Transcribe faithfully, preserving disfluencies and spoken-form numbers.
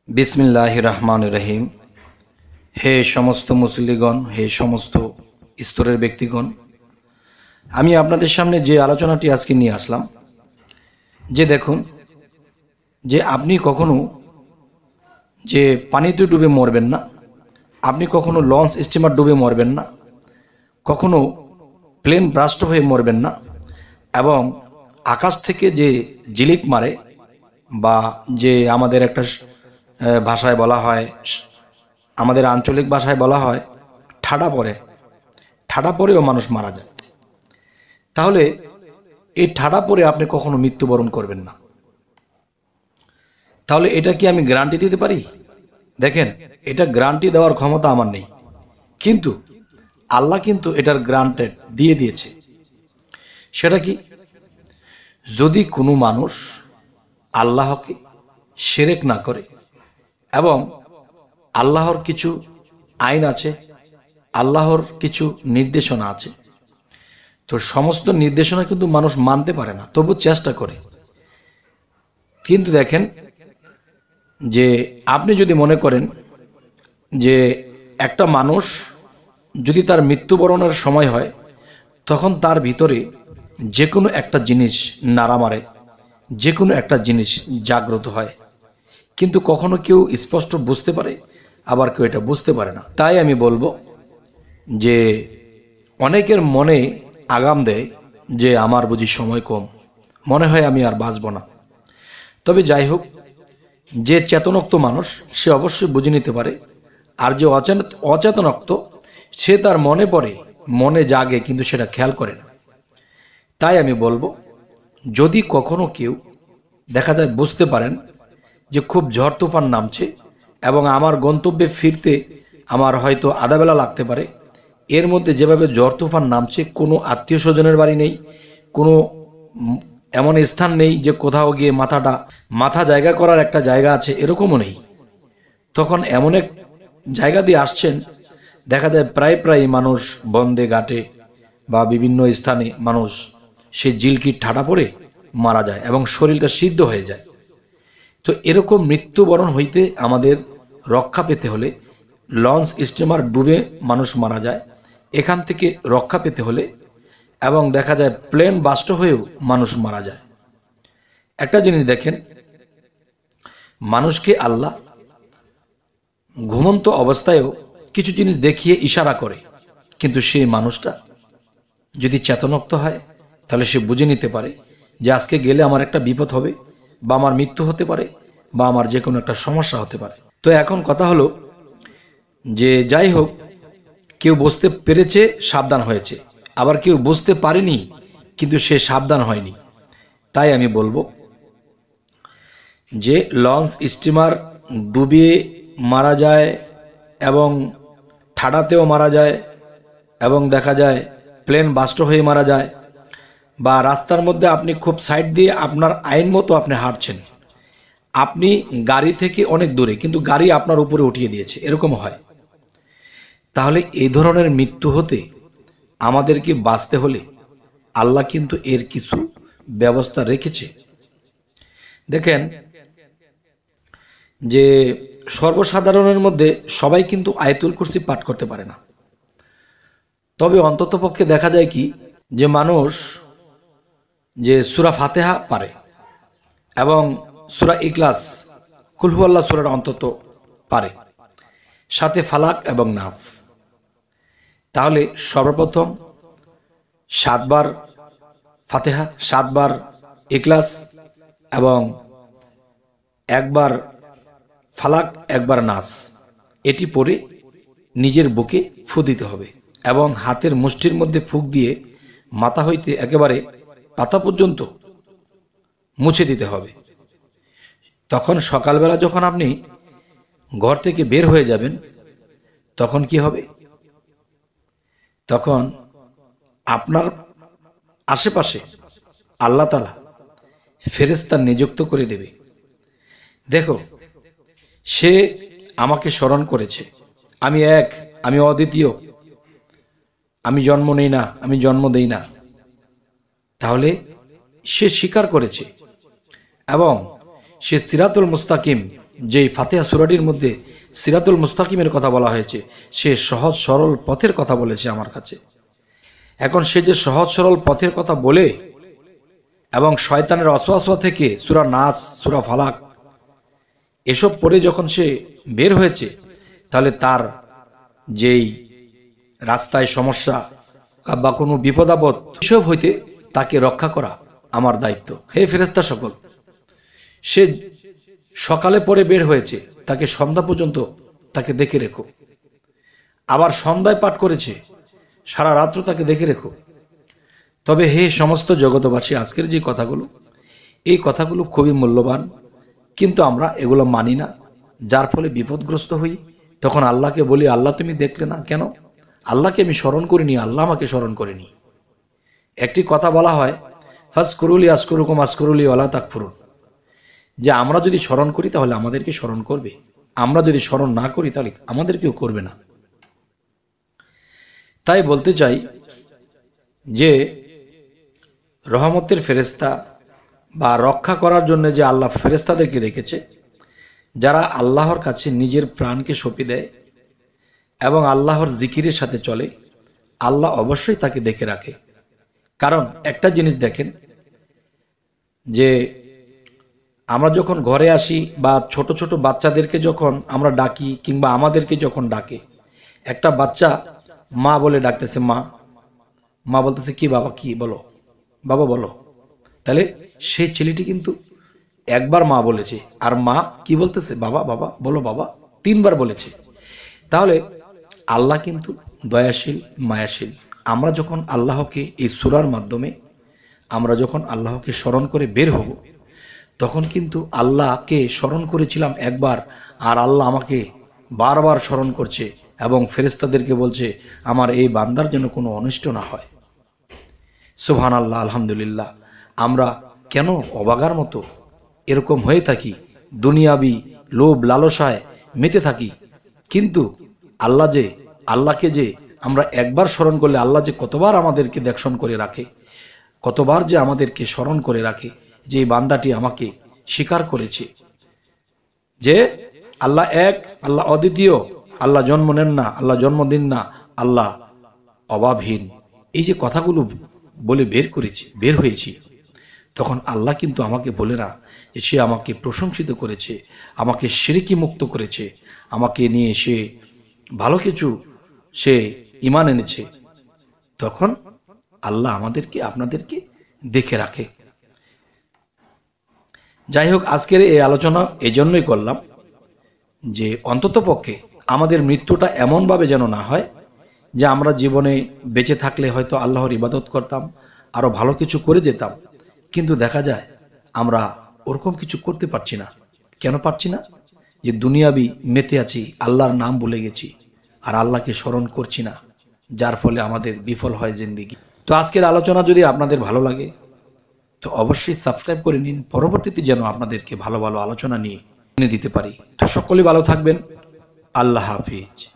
बिस्मिल्लाहिर रहमानिर रहीम। हे समस्त मुसल्लिगण, हे समस्त स्तरेर व्यक्तिगण, आमी आपनादेर सामने जे आलोचनाटी आजके निये आसलाम जे देखुन जे आपनी कखनो जे पानीते डुबे मरबेन ना, आपनी कखनो लঞ্চ स्टीमार डुबे मरबेन ना, कखनो प्लेन ब्रास्ट हये मरबेन ना एबं आकाश थेके जे जिलिक मारे बा जे आमादेर एकटा भाषाय बला हय, आमादेर आंचलिक भाषाय बला हय ठाडा पड़े, ठाडा पड़ेও मानुष मारा जाए। ताहले এই ঠাডা পড়ে আপনি কখনো মৃত্যুবরণ করবেন না, তাহলে এটা কি আমি গ্যারান্টি দিতে পারি? দেখেন, এটা গ্যারান্টি দেওয়ার ক্ষমতা আমার নেই, কিন্তু আল্লাহ কিন্তু এটার গ্যারান্টেড দিয়ে দিয়েছে। সেটা কি? যদি কোনো মানুষ আল্লাহকে শিরক না করে এবং আল্লাহর কিছু আইন আছে, আল্লাহর কিছু নির্দেশনা আছে, তো সমস্ত নির্দেশনা কিন্তু মানুষ মানতে পারে না, তবু চেষ্টা করে। কিন্তু দেখেন যে আপনি যদি মনে করেন যে একটা মানুষ যদি তার মৃত্যুবরণের সময় হয় তখন তার ভিতরে যে কোনো একটা জিনিস নাড়া মারে, যে কোনো একটা জিনিস জাগ্রত হয়, কিন্তু কখনো কেউ স্পষ্ট বুঝতে পারে, আবার কেউ এটা বুঝতে পারে না। তাই আমি বলবো যে অনেকের মনে আগাম দেয় যে আমার বুঝি সময় কম, মনে হয় আমি আর বাঁচব না। তবে যাই হোক, যে চেতনোক্ত মানুষ সে অবশ্যই বুঝে নিতে পারে, আর যে অচেতনোক্ত সে তার মনে পড়ে, মনে জাগে, কিন্তু সেটা খেয়াল করে না। তাই আমি বলবো, যদি কখনো কেউ দেখা যায় বুঝতে পারেন যে খুব ঝড় তুফান নামছে এবং আমার গন্তব্যে ফিরতে আমার হয়তো আধা বেলা লাগতে পারে, এর মধ্যে যেভাবে ঝড় তুফান নামছে, কোনো আত্মীয় স্বজনের বাড়ি নেই, কোনো এমন স্থান নেই যে কোথাও গিয়ে মাথাটা মাথা জায়গা করার একটা জায়গা আছে, এরকমও নেই, তখন এমন এক জায়গা দিয়ে আসছেন দেখা যায় প্রায় প্রায় মানুষ বন্দে ঘাটে বা বিভিন্ন স্থানে মানুষ সেই জিলকির ঠাডা পড়ে মারা যায় এবং শরীরটা সিদ্ধ হয়ে যায়। তো এরকম মৃত্যুবরণ হইতে আমাদের রক্ষা পেতে হলে, লঞ্চ স্টিমার ডুবে মানুষ মারা যায়, এখান থেকে রক্ষা পেতে হলে, এবং দেখা যায় প্লেন বাস্ট হয়েও মানুষ মারা যায়। একটা জিনিস দেখেন, মানুষকে আল্লাহ ঘুমন্ত অবস্থায়ও কিছু জিনিস দেখিয়ে ইশারা করে, কিন্তু সেই মানুষটা যদি চেতনোক্ত হয় তাহলে সে বুঝে নিতে পারে যে আজকে গেলে আমার একটা বিপদ হবে, বা আমার মৃত্যু হতে পারে, বা আমার যে কোনো একটা সমস্যা হতে পারে। তো এখন কথা হলো যে যাই হোক, কেউ বুঝতে পেরেছে, সাবধান হয়েছে, আবার কেউ বুঝতে পারেনি কিন্তু সে সাবধান হয়নি। তাই আমি বলবো যে লঞ্চ স্টিমার ডুবিয়ে মারা যায় এবং ঠাডাতেও মারা যায় এবং দেখা যায় প্লেন বাস্ট হয়ে মারা যায়, বা রাস্তার মধ্যে আপনি খুব সাইড দিয়ে আপনার আইন মতো আপনি হাঁটছেন, আপনি গাড়ি থেকে অনেক দূরে কিন্তু গাড়ি আপনার উপরে উঠিয়ে দিয়েছে, এরকম হয়। তাহলে এই ধরনের মৃত্যু হতে আমাদেরকে বাঁচতে হলে আল্লাহ কিন্তু এর কিছু ব্যবস্থা রেখেছে। দেখেন যে সর্বসাধারণের মধ্যে সবাই কিন্তু আয়াতুল কুরসি পাঠ করতে পারে না, তবে অন্ততপক্ষে দেখা যায় কি যে মানুষ যে সূরা ফাতিহা পারে এবং সূরা ইখলাস, কুল হুয়াল্লাহ সূরাটা অন্তত পারে, সাথে ফালাক এবং নাস। তাহলে সর্বপ্রথম সাতবার ফাতিহা, সাতবার ইখলাস এবং একবার ফালাক, একবার নাস, এটি পড়ে নিজের বুকে ফু দিতে হবে এবং হাতের মুষ্টির মধ্যে ফুঁক দিয়ে মাথা হইতে একেবারে পাতা পর্যন্ত মুছে দিতে হবে। তখন সকালবেলা যখন আপনি ঘর থেকে বের হয়ে যাবেন তখন কি হবে? তখন আপনার আশেপাশে আল্লাহ তাআলা ফেরেশতা নিযুক্ত করে দেবে। দেখো, সে আমাকে স্মরণ করেছে, আমি এক, আমি অদ্বিতীয়, আমি জন্ম নেই না, আমি জন্ম দেই না, তাহলে সে স্বীকার করেছে এবং সে সিরাতুল মুস্তাকিম যেই ফাতিহা সূরাটির মধ্যে সিরাতুল মুস্তাকিমের কথা বলা হয়েছে, সে সহজ সরল পথের কথা বলেছে আমার কাছে। এখন সে যে সহজ সরল পথের কথা বলে এবং শয়তানের ওয়াসওয়াসা থেকে সূরা নাস, সূরা ফালাক এসব পড়ে যখন সে বের হয়েছে, তাহলে তার যেই রাস্তায় সমস্যা বা কোনো বিপদাপদ এসব হইতে তাকে রক্ষা করা আমার দায়িত্ব। হে ফেরেশতা সকল, সে সকালে পরে বের হয়েছে, তাকে সন্ধ্যা পর্যন্ত তাকে দেখে রেখো। আবার সন্ধ্যায় পাঠ করেছে, সারা রাত্র তাকে দেখে রেখো। তবে হে সমস্ত জগতবাসী, আজকের যে কথাগুলো, এই কথাগুলো খুবই মূল্যবান, কিন্তু আমরা এগুলো মানি না, যার ফলে বিপদগ্রস্ত হই। তখন আল্লাহকে বলি, আল্লাহ তুমি দেখলে না কেন? আল্লাহকে আমি স্মরণ করিনি, আল্লাহ আমাকে স্মরণ করেনি। একটি কথা বলা হয়, ফাজকুরুলি আজকুরুকুম আজকুরুলি ওয়ালা তাকফুরুন, যে আমরা যদি স্মরণ করি তাহলে আমাদেরকে স্মরণ করবে, আমরা যদি স্মরণ না করি তাহলে আমাদেরকেও করবে না। তাই বলতে চাই যে রহমতের ফেরেশতা বা রক্ষা করার জন্য যে আল্লাহ ফেরেশতাদেরকে রেখেছে, যারা আল্লাহর কাছে নিজের প্রাণকে সঁপে দেয় এবং আল্লাহর জিকিরের সাথে চলে, আল্লাহ অবশ্যই তাকে দেখে রাখে। কারণ একটা জিনিস দেখেন, যে আমরা যখন ঘরে আসি বা ছোট ছোট বাচ্চাদেরকে যখন আমরা ডাকি কিংবা আমাদেরকে যখন ডাকে, একটা বাচ্চা মা বলে ডাকতেছে, মা মা বলতেছে, কি বাবা, কি বলো বাবা বলো। তাহলে সেই ছেলেটি কিন্তু একবার মা বলেছে, আর মা কি বলতেছে, বাবা বাবা বলো বাবা, তিনবার বলেছে। তাহলে আল্লাহ কিন্তু দয়াশীল, মায়াশীল। আমরা যখন আল্লাহকে এই সূরার মাধ্যমে আমরা যখন আল্লাহকে স্মরণ করে বের হব, তখন কিন্তু আল্লাহকে স্মরণ করেছিলাম একবার, আর আল্লাহ আমাকে বারবার স্মরণ করছে এবং ফেরেশতাদেরকে বলছে আমার এই বান্দার যেন কোনো অনিষ্ট না হয়। সুবহানাল্লাহ, আলহামদুলিল্লাহ। আমরা কেন অবাগার মতো এরকম হয়ে থাকি, দুনিয়াবি লোভ লালসায় মেতে থাকি, কিন্তু আল্লাহ যে আল্লাহকে যে আমরা একবার স্মরণ করলে আল্লাহ যে কতবার আমাদেরকে দেখশন করে রাখে, কতবার যে আমাদেরকে স্মরণ করে রাখে যে এই বান্দাটি আমাকে স্বীকার করেছে, যে আল্লাহ এক, আল্লাহ অদ্বিতীয়, আল্লাহ জন্ম নেন না, আল্লাহ জন্ম দিন না, আল্লাহ অভাবহীন। এই যে কথাগুলো বলে বের করেছি, বের হয়েছি, তখন আল্লাহ কিন্তু আমাকে বলে না যে সে আমাকে প্রশংসিত করেছে, আমাকে শিরকি মুক্ত করেছে, আমাকে নিয়ে সে ভালো কিছু সে ঈমান এনেছে। তখন আল্লাহ আমাদেরকে আপনাদেরকে দেখে রাখে। যাই হোক, আজকের এই আলোচনা এই জন্যই করলাম যে অন্ততপক্ষে আমাদের মৃত্যুটা এমনভাবে যেন না হয় যে আমরা জীবনে বেঁচে থাকলে হয়তো আল্লাহর ইবাদত করতাম, আরো ভালো কিছু করে যেতাম, কিন্তু দেখা যায় আমরা ওরকম কিছু করতে পারছি না। কেন পারছি না? যে দুনিয়াবি মেতে আছি, আল্লাহর নাম ভুলে গেছি, আর আল্লাহকে স্মরণ করছি না, যার ফলে আমাদের বিফল হয় জিন্দেগি। তো আজকের আলোচনা যদি আপনাদের ভালো লাগে তো অবশ্যই সাবস্ক্রাইব করে নিন, পরবর্তীতে যেন আপনাদেরকে ভালো ভালো আলোচনা নিয়ে এনে দিতে পারি। তো সকলে ভালো থাকবেন। আল্লাহ হাফিজ।